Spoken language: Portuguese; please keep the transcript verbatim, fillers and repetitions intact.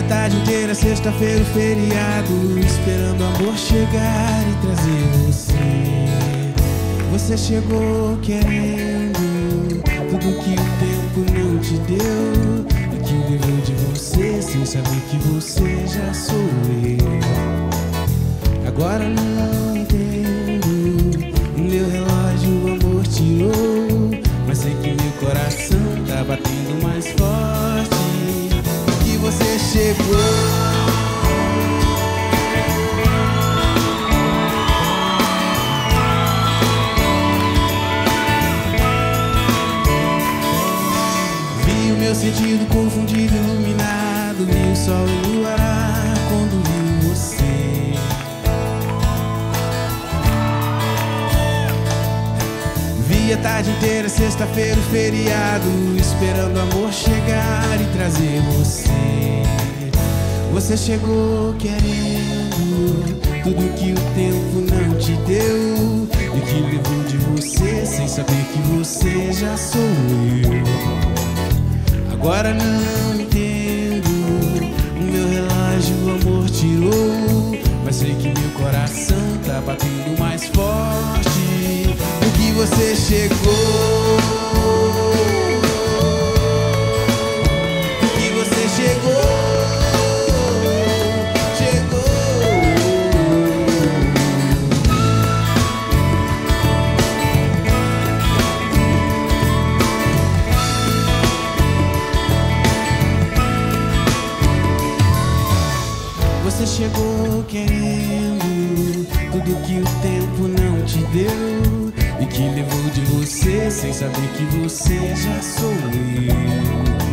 tarde inteira, sexta-feira, o feriado, esperando o amor chegar e trazer você. Você chegou querendo tudo que o tempo não te deu, e que levou de você sem saber que você já sou eu. Agora não entendo, o meu relógio o amor tirou, mas sei que meu coração tá batendo mais forte, que você chegou. Meu sentido confundido, iluminado, vi o sol e o ar quando vi você. Vi a tarde inteira, sexta-feira, o feriado, esperando o amor chegar e trazer você. Você chegou querendo tudo que o tempo não te deu, e que levou de você sem saber que você já sou eu. Agora não entendo, o meu relógio o amor tirou, mas sei que meu coração tá batendo mais forte, porque você chegou, porque você chegou, chegou. Você chegou querendo tudo que o tempo não te deu, e que levou de você sem saber que você já sou eu.